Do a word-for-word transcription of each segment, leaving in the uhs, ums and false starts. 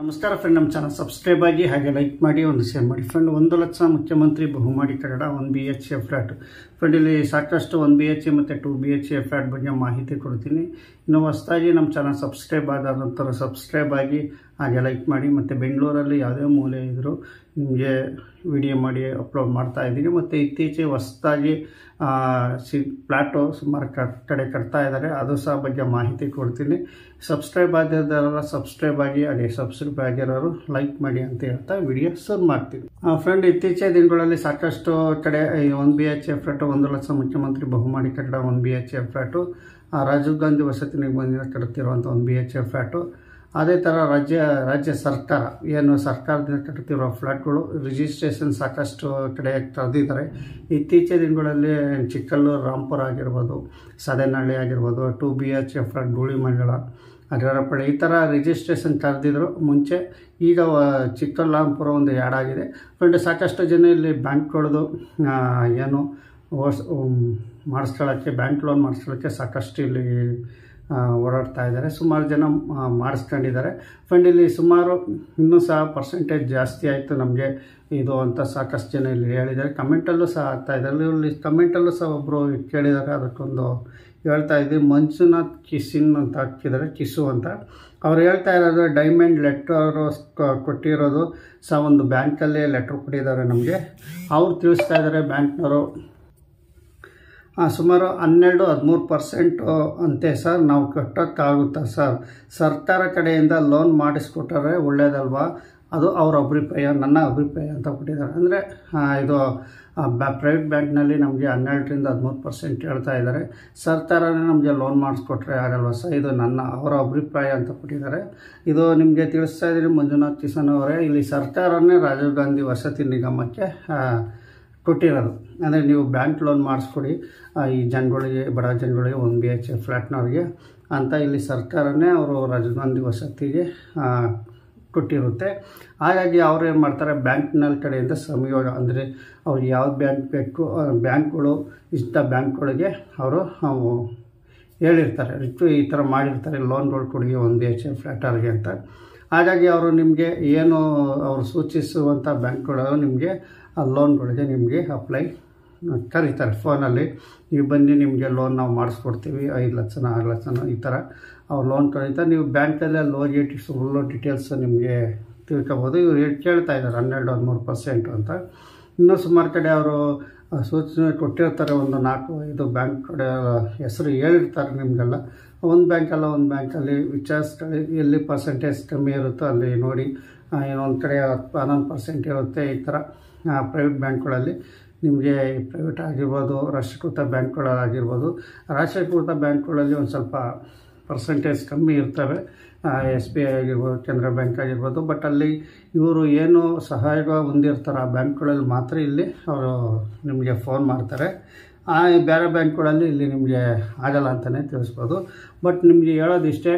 ನಮಸ್ಕಾರ ಫ್ರೆಂಡ್, ನಮ್ಮ channel subscribe ಆಗಿ ಹಾಗೆ ಲೈಕ್ ಮಾಡಿ ಒಂದು ಶೇರ್ ಮಾಡಿ ಫ್ರೆಂಡ್. ಒಂದು ಲಕ್ಷ ಮುಖ್ಯಮಂತ್ರಿ ಬಹುಮಾಡಿ ಕಟ್ಟಡ one B H A flat friend. ಇಲ್ಲಿ ಸಾಕಷ್ಟು ಒನ್ ಬಿ ಎಚ್ ಎ ಮತ್ತು two B H A flat ಬಗ್ಗೆ ಮಾಹಿತಿ ಕೊಡ್ತೀನಿ. ಇನ್ನು ಹೊಸದಾಗಿ ನಮ್ಮ ಚಾನಲ್ ಸಬ್ಸ್ಕ್ರೈಬ್ ಆದ ನಂತರ ಸಬ್ಸ್ಕ್ರೈಬ್ ಆಗಿ ಹಾಗೆ ಲೈಕ್ ಮಾಡಿ. ಮತ್ತು ಬೆಂಗಳೂರಲ್ಲಿ ಯಾವುದೇ ಮೂಲೆ ಇದ್ದರೂ ನಿಮಗೆ ವಿಡಿಯೋ ಮಾಡಿ ಅಪ್ಲೋಡ್ ಮಾಡ್ತಾ ಇದ್ದೀನಿ. ಮತ್ತು ಇತ್ತೀಚೆಗೆ ಹೊಸದಾಗಿ ಸಿ ಫ್ಲ್ಯಾಟು ಸುಮಾರು ಕಡೆ ಕಟ್ತಾ ಇದ್ದಾರೆ, ಅದು ಸಹ ಬಗ್ಗೆ ಮಾಹಿತಿ ಕೊಡ್ತೀನಿ. ಸಬ್ಸ್ಕ್ರೈಬ್ ಆಗಿರೋರೆಲ್ಲ ಸಬ್ಸ್ಕ್ರೈಬ್ ಆಗಿ ಹಾಗೆ ಸಬ್ಸ್ಕ್ರೈಬ್ ಆಗಿರೋರು ಲೈಕ್ ಮಾಡಿ ಅಂತ ಹೇಳ್ತಾ ವಿಡಿಯೋ ಶುರು ಮಾಡ್ತೀವಿ. ಫ್ರೆಂಡ್, ಇತ್ತೀಚಿನ ದಿನಗಳಲ್ಲಿ ಸಾಕಷ್ಟು ಕಡೆ one B H A flat ಒಂದು ಲಕ್ಷ ಮುಖ್ಯಮಂತ್ರಿ ಬಹುಮಾಡಿ ಕಟ್ಟಡ one B H A flat, Rajiv Gandhi ವಸತಿ ನಿಗಮದಿಂದ ಕಟ್ಟುತ್ತಿರುವಂಥ one B H A flat. ಅದೇ ಥರ ರಾಜ್ಯ ರಾಜ್ಯ ಸರ್ಕಾರ ಏನು ಸರ್ಕಾರದಿಂದ ಕಟ್ಟುತ್ತಿರುವ ಫ್ಲ್ಯಾಟ್ಗಳು ರಿಜಿಸ್ಟ್ರೇಷನ್ ಸಾಕಷ್ಟು ಕಡೆ ಕರೆದಿದ್ದಾರೆ. ಇತ್ತೀಚಿನ ದಿನಗಳಲ್ಲಿ ಚಿಕ್ಕಲ್ಲೂರು, ರಾಂಪುರ ಆಗಿರ್ಬೋದು, ಸದೆನಹಳ್ಳಿ ಆಗಿರ್ಬೋದು, two B H A flat, Gulimandala, Hariharapalli ಈ ಥರ ರಿಜಿಸ್ಟ್ರೇಷನ್ ಕರೆದಿದ್ರು ಮುಂಚೆ. ಈಗ ಚಿಕ್ಕಲ್ಲೂರು, ರಾಂಪುರ ಒಂದು ಆ್ಯಡ್ ಆಗಿದೆ ಫ್ರೆಂಡ್. ಸಾಕಷ್ಟು ಜನ ಇಲ್ಲಿ ಬ್ಯಾಂಕ್ಗಳದು ಏನು ಓಸ್ ಮಾಡಿಸ್ಕೊಳ್ಳೋಕ್ಕೆ, ಬ್ಯಾಂಕ್ ಲೋನ್ ಮಾಡಿಸ್ಕೊಳ್ಳೋಕ್ಕೆ ಸಾಕಷ್ಟು ಇಲ್ಲಿ ಓಡಾಡ್ತಾ ಇದ್ದಾರೆ. ಸುಮಾರು ಜನ ಮಾಡಿಸ್ಕೊಂಡಿದ್ದಾರೆ ಫ್ರೆಂಡ್. ಇಲ್ಲಿ ಸುಮಾರು ಇನ್ನೂ ಸಹ ಪರ್ಸೆಂಟೇಜ್ ಜಾಸ್ತಿ ಆಯಿತು ನಮಗೆ ಇದು ಅಂತ ಸಾಕಷ್ಟು ಜನ ಇಲ್ಲಿ ಹೇಳಿದ್ದಾರೆ. ಕಮೆಂಟಲ್ಲೂ ಸಹ ಆಗ್ತಾ ಇದ್ದಾರೆ. ಇಲ್ಲಿ ಕಮೆಂಟಲ್ಲೂ ಸಹ ಒಬ್ಬರು ಕೇಳಿದ್ದಾರೆ, ಅದಕ್ಕೊಂದು ಹೇಳ್ತಾ ಇದ್ದೀವಿ. ಮಂಜುನಾಥ್ ಕಿಸಿನ್ ಅಂತ ಹಾಕಿದ್ದಾರೆ, ಕಿಸು ಅಂತ. ಅವ್ರು ಹೇಳ್ತಾ ಇರೋದು ಡೈಮಂಡ್ ಲೆಟರು ಕೊಟ್ಟಿರೋದು ಸಹ ಒಂದು ಬ್ಯಾಂಕಲ್ಲಿ ಲೆಟ್ರ್ ಕೊಟ್ಟಿದ್ದಾರೆ ನಮಗೆ. ಅವ್ರು ತಿಳಿಸ್ತಾ ಇದ್ದಾರೆ ಬ್ಯಾಂಕ್ನವರು ಸುಮಾರು ಹನ್ನೆರಡು ಹದಿಮೂರು ಪರ್ಸೆಂಟು ಅಂತೆ ಸರ್, ನಾವು ಕಟ್ಟೋಕ್ಕಾಗುತ್ತಾ ಸರ್? ಸರ್ಕಾರ ಕಡೆಯಿಂದ ಲೋನ್ ಮಾಡಿಸ್ಕೊಟ್ರೆ ಒಳ್ಳೇದಲ್ವಾ? ಅದು ಅವ್ರ ಅಭಿಪ್ರಾಯ, ನನ್ನ ಅಭಿಪ್ರಾಯ ಅಂತ ಕೊಟ್ಟಿದ್ದಾರೆ. ಅಂದರೆ ಇದು ಪ್ರೈವೇಟ್ ಬ್ಯಾಂಕ್ನಲ್ಲಿ ನಮಗೆ ಹನ್ನೆರಡರಿಂದ ಹದಿಮೂರು ಪರ್ಸೆಂಟ್ ಹೇಳ್ತಾ ಇದ್ದಾರೆ. ಸರ್ಕಾರನೇ ನಮಗೆ ಲೋನ್ ಮಾಡಿಸ್ಕೊಟ್ರೆ ಆಗಲ್ವಾ ಸರ್? ಇದು ನನ್ನ ಅವರ ಅಭಿಪ್ರಾಯ ಅಂತ ಕೊಟ್ಟಿದ್ದಾರೆ. ಇದು ನಿಮಗೆ ತಿಳಿಸ್ತಾ ಇದ್ದೀನಿ ಮಂಜುನಾಥ್ ಕಿಸನ್ ಅವರೇ. ಇಲ್ಲಿ ಸರ್ಕಾರನೇ ರಾಜೀವ್ ಗಾಂಧಿ ವಸತಿ ನಿಗಮಕ್ಕೆ ಕೊಟ್ಟಿರೋದು. ಅಂದರೆ ನೀವು ಬ್ಯಾಂಕ್ ಲೋನ್ ಮಾಡಿಸ್ಕೊಡಿ ಈ ಜನಗಳಿಗೆ, ಬಡ ಜನಗಳಿಗೆ, ಒನ್ ಬಿ ಎಚ್ ಎ ಫ್ಲ್ಯಾಟ್ನವ್ರಿಗೆ ಅಂತ ಇಲ್ಲಿ ಸರ್ಕಾರನೇ ಅವರು ರಾಜೀವ್ ಗಾಂಧಿ ವಸತಿಗೆ ಕೊಟ್ಟಿರುತ್ತೆ. ಹಾಗಾಗಿ ಅವ್ರು ಏನು ಮಾಡ್ತಾರೆ, ಬ್ಯಾಂಕ್ನಲ್ಲಿ ಕಡೆಯಿಂದ ಸಂಯೋಗ ಅಂದರೆ ಅವ್ರಿಗೆ ಯಾವ್ದು ಬ್ಯಾಂಕ್ ಬೇಕು, ಬ್ಯಾಂಕ್ಗಳು ಇಷ್ಟ ಬ್ಯಾಂಕ್ಗಳಿಗೆ ಅವರು ಹೇಳಿರ್ತಾರೆ, ಈ ಥರ ಮಾಡಿರ್ತಾರೆ ಲೋನ್ಗಳು ಕೊಡಿ ಒನ್ ಬಿ ಎಚ್ ಎ ಫ್ಲ್ಯಾಟರ್ಗೆ ಅಂತ. ಹಾಗಾಗಿ ಅವರು ನಿಮಗೆ ಏನು ಅವರು ಸೂಚಿಸುವಂಥ ಬ್ಯಾಂಕ್ಗಳು ನಿಮಗೆ ಆ ಲೋನ್ಗಳಿಗೆ ನಿಮಗೆ ಅಪ್ಲೈ ಕರೀತಾರೆ ಫೋನಲ್ಲಿ. ನೀವು ಬನ್ನಿ, ನಿಮಗೆ ಲೋನ್ ನಾವು ಮಾಡಿಸ್ಕೊಡ್ತೀವಿ, ಐದು ಲಕ್ಷನ ಆರು ಲಕ್ಷನ ಈ ಥರ ಅವ್ರು ಲೋನ್ ಕರೀತಾರೆ. ನೀವು ಬ್ಯಾಂಕಲ್ಲೇ ಲೋನ್ ಡೀಟೇಲ್ಸ್ ಫುಲ್ಲು ಡೀಟೇಲ್ಸ್ ನಿಮಗೆ ತಿಳ್ಕೊಬೋದು. ಇವ್ರು ಕೇಳ್ತಾ ಇದ್ದಾರೆ ಹನ್ನೆರಡು ಹದಿಮೂರು ಪರ್ಸೆಂಟು ಅಂತ. ಇನ್ನೂ ಸುಮಾರು ಕಡೆ ಅವರು ಸೂಚನೆ ಕೊಟ್ಟಿರ್ತಾರೆ, ಒಂದು ನಾಲ್ಕು ಐದು ಬ್ಯಾಂಕ್ ಕಡೆ ಹೆಸರು ಹೇಳಿರ್ತಾರೆ ನಿಮಗೆಲ್ಲ. ಒಂದು ಬ್ಯಾಂಕಲ್ಲ ಒಂದು ಬ್ಯಾಂಕಲ್ಲಿ ವಿಚಾರಿಸ್ಕೊಳ್ಳಿ, ಎಲ್ಲಿ ಪರ್ಸೆಂಟೇಜ್ ಕಮ್ಮಿ ಇರುತ್ತೋ ಅಲ್ಲಿ ನೋಡಿ. ಇನ್ನೊಂದು ಕಡೆ ಹನ್ನೊಂದು ಪರ್ಸೆಂಟ್ ಇರುತ್ತೆ. ಈ ಥರ ಪ್ರೈವೇಟ್ ಬ್ಯಾಂಕ್ಗಳಲ್ಲಿ ನಿಮಗೆ ಪ್ರೈವೇಟ್ ಆಗಿರ್ಬೋದು, ರಾಷ್ಟ್ರೀಕೃತ ಬ್ಯಾಂಕ್ಗಳಾಗಿರ್ಬೋದು. ರಾಷ್ಟ್ರೀಕೃತ ಬ್ಯಾಂಕ್ಗಳಲ್ಲಿ ಒಂದು ಸ್ವಲ್ಪ ಪರ್ಸೆಂಟೇಜ್ ಕಮ್ಮಿ ಇರ್ತವೆ, ಎಸ್ ಬಿ ಐ ಆಗಿರ್ಬೋದು, ಕೆನರಾ ಬ್ಯಾಂಕ್ ಆಗಿರ್ಬೋದು. ಬಟ್ ಅಲ್ಲಿ ಇವರು ಏನು ಸಹಾಯ ಹೊಂದಿರ್ತಾರೆ ಆ ಬ್ಯಾಂಕ್ಗಳಲ್ಲಿ ಮಾತ್ರ ಇಲ್ಲಿ ಅವರು ನಿಮಗೆ ಫೋನ್ ಮಾಡ್ತಾರೆ. ಆ ಬೇರೆ ಬ್ಯಾಂಕ್ಗಳಲ್ಲಿ ಇಲ್ಲಿ ನಿಮಗೆ ಆಗಲ್ಲ ಅಂತಲೇ ತಿಳಿಸ್ಬೋದು. ಬಟ್ ನಿಮಗೆ ಹೇಳೋದಿಷ್ಟೇ,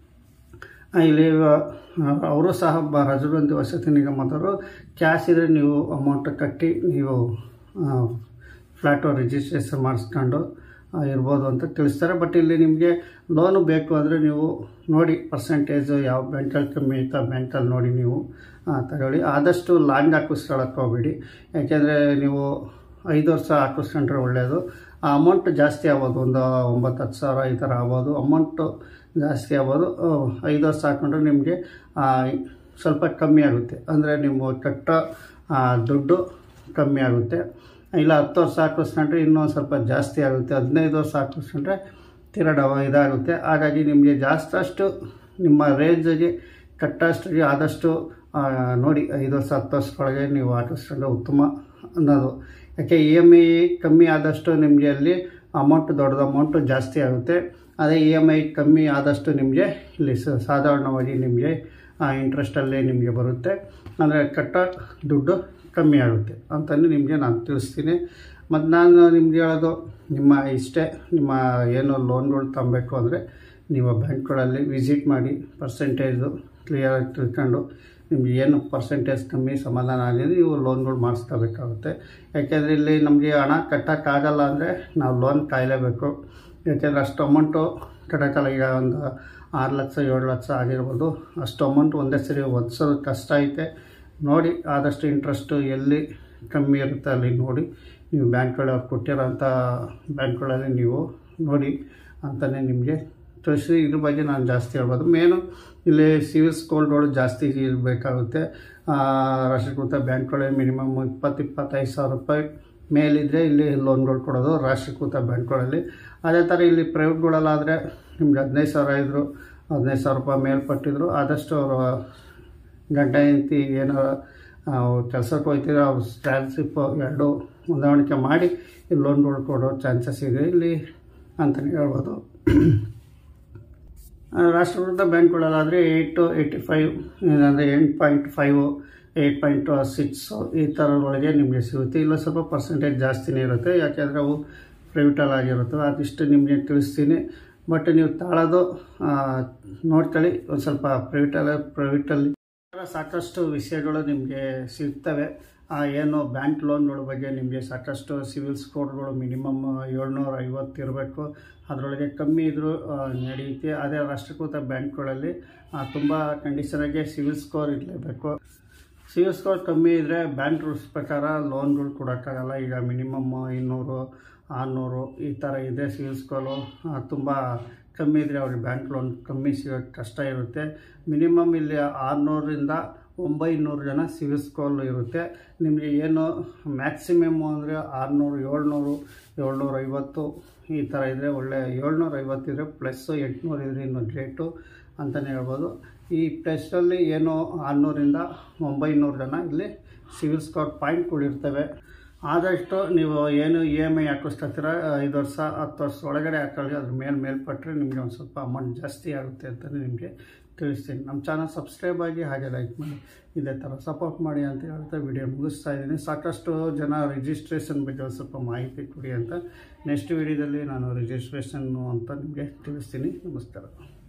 ಇಲ್ಲಿ ಅವರು ಸಹ ಬ ರಾಜೀವ್ ಗಾಂಧಿ ವಸತಿ ನಿಗಮದವರು ಕ್ಯಾಶ್ ಇದ್ದರೆ ನೀವು ಅಮೌಂಟ್ ಕಟ್ಟಿ ನೀವು ಫ್ಲ್ಯಾಟು ರಿಜಿಸ್ಟ್ರೇಷನ್ ಮಾಡಿಸ್ಕೊಂಡು ಇರ್ಬೋದು ಅಂತ ತಿಳಿಸ್ತಾರೆ. ಬಟ್ ಇಲ್ಲಿ ನಿಮಗೆ ಲೋನು ಬೇಕು ಅಂದರೆ ನೀವು ನೋಡಿ ಪರ್ಸೆಂಟೇಜು ಯಾವ ಬ್ಯಾಂಕಲ್ಲಿ ಕಮ್ಮಿ ಐತೆ ಆ ಬ್ಯಾಂಕಲ್ಲಿ ನೋಡಿ ನೀವು ತಗೊಳ್ಳಿ. ಆದಷ್ಟು ಲಾಂಗ್ ಹಾಕಿಸ್ಕೊಳ್ಳೋಕೆ ಹೋಗಬೇಡಿ, ಯಾಕೆಂದರೆ ನೀವು ಐದು ವರ್ಷ ಹಾಕಿಸ್ಕೊಂಡ್ರೆ ಒಳ್ಳೆಯದು. ಆ ಅಮೌಂಟ್ ಜಾಸ್ತಿ ಆಗ್ಬೋದು, ಒಂದು ಒಂಬತ್ತು ಹತ್ತು ಸಾವಿರ ಈ ಥರ ಆಗ್ಬೋದು, ಅಮೌಂಟು ಜಾಸ್ತಿ ಆಗ್ಬೋದು. ಐದು ವರ್ಷ ಹಾಕೊಂಡ್ರೆ ನಿಮಗೆ ಸ್ವಲ್ಪ ಕಮ್ಮಿ ಆಗುತ್ತೆ, ಅಂದರೆ ನೀವು ಕಟ್ಟೋ ದುಡ್ಡು ಕಮ್ಮಿ ಆಗುತ್ತೆ. ಇಲ್ಲ ಹತ್ತು ವರ್ಷ ಹಾಕಿಸ್ಕೊಂಡ್ರೆ ಇನ್ನೂ ಸ್ವಲ್ಪ ಜಾಸ್ತಿ ಆಗುತ್ತೆ, ಹದಿನೈದು ವರ್ಷ ಹಾಕಿಸ್ಕೊಂಡ್ರೆ ತೀರ ಡವ ಇದಾಗುತ್ತೆ. ಹಾಗಾಗಿ ನಿಮಗೆ ಜಾಸ್ತಿ ನಿಮ್ಮ ರೇಂಜಿಗೆ ಕಟ್ಟೋಷ್ಟಿಗೆ ಆದಷ್ಟು ನೋಡಿ ಐದು ವರ್ಷ ಹತ್ತು ವರ್ಷದೊಳಗೆ ನೀವು ಹಾಕಿಸ್ಕೊಂಡ್ರೆ ಉತ್ತಮ ಅನ್ನೋದು. ಯಾಕೆ ಇ ಎಮ್ ಐ ಕಮ್ಮಿ ಆದಷ್ಟು ನಿಮಗೆ ಅಲ್ಲಿ ಅಮೌಂಟ್ ದೊಡ್ಡದು ಅಮೌಂಟು ಜಾಸ್ತಿ ಆಗುತ್ತೆ. ಅದೇ ಇ ಎಮ್ ಐ ಕಮ್ಮಿ ಆದಷ್ಟು ನಿಮಗೆ ಇಲ್ಲಿ ಸಾಧಾರಣವಾಗಿ ನಿಮಗೆ ಇಂಟ್ರೆಸ್ಟಲ್ಲೇ ನಿಮಗೆ ಬರುತ್ತೆ, ಅಂದರೆ ಕಟ್ಟೋ ದುಡ್ಡು ಕಮ್ಮಿ ಆಗುತ್ತೆ ಅಂತಲೇ ನಿಮಗೆ ನಾನು ತಿಳಿಸ್ತೀನಿ. ಮತ್ತು ನಾನು ನಿಮ್ಗೆ ಹೇಳೋದು, ನಿಮ್ಮ ಇಷ್ಟೇ ನಿಮ್ಮ ಏನು ಲೋನ್ಗಳು ತಗೊಬೇಕು ಅಂದರೆ ನೀವು ಬ್ಯಾಂಕ್ಗಳಲ್ಲಿ ವಿಸಿಟ್ ಮಾಡಿ ಪರ್ಸೆಂಟೇಜು ಕ್ಲಿಯರಾಗಿ ತಿಳ್ಕೊಂಡು ನಿಮ್ಗೆ ಏನು ಪರ್ಸೆಂಟೇಜ್ ಕಮ್ಮಿ ಸಮಾಧಾನ ಆಗಿದೆ ನೀವು ಲೋನ್ಗಳು ಮಾಡಿಸ್ಕೋಬೇಕಾಗುತ್ತೆ. ಯಾಕೆಂದರೆ ಇಲ್ಲಿ ನಮಗೆ ಹಣ ಕಟ್ಟೋಕ್ಕಾಗಲ್ಲ ಅಂದರೆ ನಾವು ಲೋನ್ ಕಾಯಲೇಬೇಕು. ಯಾಕೆಂದರೆ ಅಷ್ಟು ಅಮೌಂಟು ಕಟ್ಟೋಕ್ಕಲ್ಲ. ಈಗ ಒಂದು ಆರು ಲಕ್ಷ ಏಳು ಲಕ್ಷ ಆಗಿರ್ಬೋದು. ಅಷ್ಟು ಅಮೌಂಟ್ ಒಂದೇ ಸರಿ ಒದಿಸೋದು ಕಷ್ಟ ಐತೆ. ನೋಡಿ ಆದಷ್ಟು ಇಂಟ್ರೆಸ್ಟು ಎಲ್ಲಿ ಕಮ್ಮಿ ಇರುತ್ತೆ ಅಲ್ಲಿ ನೋಡಿ ನೀವು ಬ್ಯಾಂಕ್ಗಳಲ್ಲಿ ಅವ್ರು ಕೊಟ್ಟಿರೋಂಥ ಬ್ಯಾಂಕ್ಗಳಲ್ಲಿ ನೀವು ನೋಡಿ ಅಂತಲೇ ನಿಮಗೆ ತಿಳಿಸಿ. ಇದ್ರ ಬಗ್ಗೆ ನಾನು ಜಾಸ್ತಿ ಹೇಳ್ಬೋದು. ಮೇನು ಇಲ್ಲಿ ಸಿವಿಲ್ ಸ್ಕೋರ್ಗಳು ಜಾಸ್ತಿ ಇರಬೇಕಾಗುತ್ತೆ. ರಾಷ್ಟ್ರೀಕೃತ ಬ್ಯಾಂಕ್ಗಳಲ್ಲಿ ಮಿನಿಮಮ್ ಇಪ್ಪತ್ತು ಇಪ್ಪತ್ತೈದು ಸಾವಿರ ರೂಪಾಯಿ ಮೇಲಿದ್ದರೆ ಇಲ್ಲಿ ಲೋನ್ಗಳು ಕೊಡೋದು ರಾಷ್ಟ್ರೀಕೃತ ಬ್ಯಾಂಕ್ಗಳಲ್ಲಿ. ಅದೇ ಥರ ಇಲ್ಲಿ ಪ್ರೈವೇಟ್ಗಳಲ್ಲಾದರೆ ನಿಮ್ಗೆ ಹದಿನೈದು ಸಾವಿರ ಇದ್ದರು ಹದಿನೈದು ಸಾವಿರ ರೂಪಾಯಿ ಮೇಲ್ಪಟ್ಟಿದ್ರು ಆದಷ್ಟು ಅವರು ಗಂಟೆ ಹೆಂಡತಿ ಏನಾರ ಕೆಲಸಕ್ಕೆ ಹೋಗ್ತಿದ್ರೆ ಅವ್ರು ಸ್ಕಾಲರ್ಶಿಪ್ ಎರಡು ಹೊಂದಾಣಿಕೆ ಮಾಡಿ ಇಲ್ಲಿ ಲೋನ್ಗಳು ಕೊಡೋ ಚಾನ್ಸಸ್ ಇದೆ ಇಲ್ಲಿ ಅಂತಲೇ ಹೇಳ್ಬೋದು. ರಾಷ್ಟ್ರೀಕೃತ ಬ್ಯಾಂಕ್ಗಳಲ್ಲಾದರೆ ಏಯ್ಟ್ ಟು ಏಯ್ಟಿ ಫೈವ್ ಅಂದರೆ ಎಂಟು point five eight point six ಈ ಥರದೊಳಗೆ ನಿಮಗೆ ಸಿಗುತ್ತೆ. ಇಲ್ಲ ಸ್ವಲ್ಪ ಪರ್ಸೆಂಟೇಜ್ ಜಾಸ್ತಿನೇ ಇರುತ್ತೆ, ಯಾಕೆಂದರೆ ಅವು ಪ್ರೈವೇಟಲ್ಲಿ ಆಗಿರುತ್ತವೆ. ಅದಿಷ್ಟು ನಿಮಗೆ ತಿಳಿಸ್ತೀನಿ. ಬಟ್ ನೀವು ತಾಳೋದು ನೋಡ್ಕೊಳ್ಳಿ. ಒಂದು ಸ್ವಲ್ಪ ಪ್ರೈವೇಟಲ್ಲಿ ಪ್ರೈವೇಟಲ್ಲಿ ಸಾಕಷ್ಟು ವಿಷಯಗಳು ನಿಮಗೆ ಸಿಗ್ತವೆ. ಏನು ಬ್ಯಾಂಕ್ ಲೋನ್ಗಳ ಬಗ್ಗೆ ನಿಮಗೆ ಸಾಕಷ್ಟು ಸಿವಿಲ್ ಸ್ಕೋರ್ಗಳು ಮಿನಿಮಮ್ ಏಳ್ನೂರ ಐವತ್ತು ಇರಬೇಕು, ಅದರೊಳಗೆ ಕಮ್ಮಿ ಇದ್ದರೂ ನಡೆಯುತ್ತೆ. ಅದೇ ರಾಷ್ಟ್ರೀಕೃತ ಬ್ಯಾಂಕ್ಗಳಲ್ಲಿ ತುಂಬ ಕಂಡೀಷನಾಗೆ ಸಿವಿಲ್ ಸ್ಕೋರ್ ಇರಲೇಬೇಕು. ಸಿವಿಲ್ ಸ್ಕೋರ್ ಕಮ್ಮಿ ಇದ್ದರೆ ಬ್ಯಾಂಕ್ ರೂಲ್ಸ್ ಪ್ರಕಾರ ಲೋನ್ಗಳು ಕೊಡೋಕ್ಕಾಗಲ್ಲ. ಈಗ ಮಿನಿಮಮ್ ಇನ್ನೂರು ಆರುನೂರು ಈ ಥರ ಇದೆ ಸಿವಿಲ್ ಸ್ಕೋರು. ತುಂಬ ಕಮ್ಮಿ ಇದ್ದರೆ ಅವ್ರಿಗೆ ಬ್ಯಾಂಕ್ ಲೋನ್ ಕಮ್ಮಿ ಸಿಗೋಕ್ಕೆ ಕಷ್ಟ ಇರುತ್ತೆ. ಮಿನಿಮಮ್ ಇಲ್ಲಿ ಆರುನೂರರಿಂದ ಒಂಬೈನೂರು ಜನ ಸಿವಿಲ್ ಸ್ಕೋರ್ ಇರುತ್ತೆ. ನಿಮಗೆ ಏನು ಮ್ಯಾಕ್ಸಿಮಮ್ಮು ಅಂದರೆ ಆರುನೂರು ಏಳ್ನೂರು ಏಳ್ನೂರ ಐವತ್ತು ಈ ಥರ ಇದ್ದರೆ ಒಳ್ಳೆ ಏಳ್ನೂರ ಐವತ್ತಿದ್ರೆ ಪ್ಲಸ್ಸು ಎಂಟುನೂರು ಇದ್ರೆ ಇನ್ನು ಗ್ರೇಟು ಅಂತಲೇ ಹೇಳ್ಬೋದು. ಈ ಟೆಸ್ಟಲ್ಲಿ ಏನು ಆರುನೂರಿಂದ ಒಂಬೈನೂರು ಜನ ಇಲ್ಲಿ ಸಿವಿಲ್ ಸ್ಕೋರ್ ಪಾಯಿಂಟ್ಗಳಿರ್ತವೆ. ಆದಷ್ಟು ನೀವು ಏನು ಇ ಎಮ್ ಐ ಹಾಕಿಸ್ತೀರ ಐದು ವರ್ಷ ಹತ್ತು ವರ್ಷ ಒಳಗಡೆ ಹಾಕೊಳ್ಳಿ. ಅದ್ರ ಮೇಲೆ ಮೇಲ್ಪಟ್ಟರೆ ನಿಮಗೆ ಒಂದು ಸ್ವಲ್ಪ ಅಮೌಂಟ್ ಜಾಸ್ತಿ ಆಗುತ್ತೆ ಅಂತಲೇ ನಿಮಗೆ ತಿಳಿಸ್ತೀನಿ. ನಮ್ಮ ಚಾನಲ್ ಸಬ್ಸ್ಕ್ರೈಬ್ ಆಗಿ ಹಾಗೆ ಲೈಕ್ ಮಾಡಿ ಇದೇ ಥರ ಸಪೋರ್ಟ್ ಮಾಡಿ ಅಂತ ಹೇಳ್ತಾ ವಿಡಿಯೋ ಮುಗಿಸ್ತಾ ಇದ್ದೀನಿ. ಸಾಕಷ್ಟು ಜನ ರಿಜಿಸ್ಟ್ರೇಷನ್ ಬಗ್ಗೆ ಸ್ವಲ್ಪ ಮಾಹಿತಿ ಕೊಡಿ ಅಂತ ನೆಕ್ಸ್ಟ್ ವಿಡಿಯೋದಲ್ಲಿ ನಾನು ರಿಜಿಸ್ಟ್ರೇಷನ್ನು ಅಂತ ನಿಮಗೆ ತಿಳಿಸ್ತೀನಿ. ನಮಸ್ಕಾರ.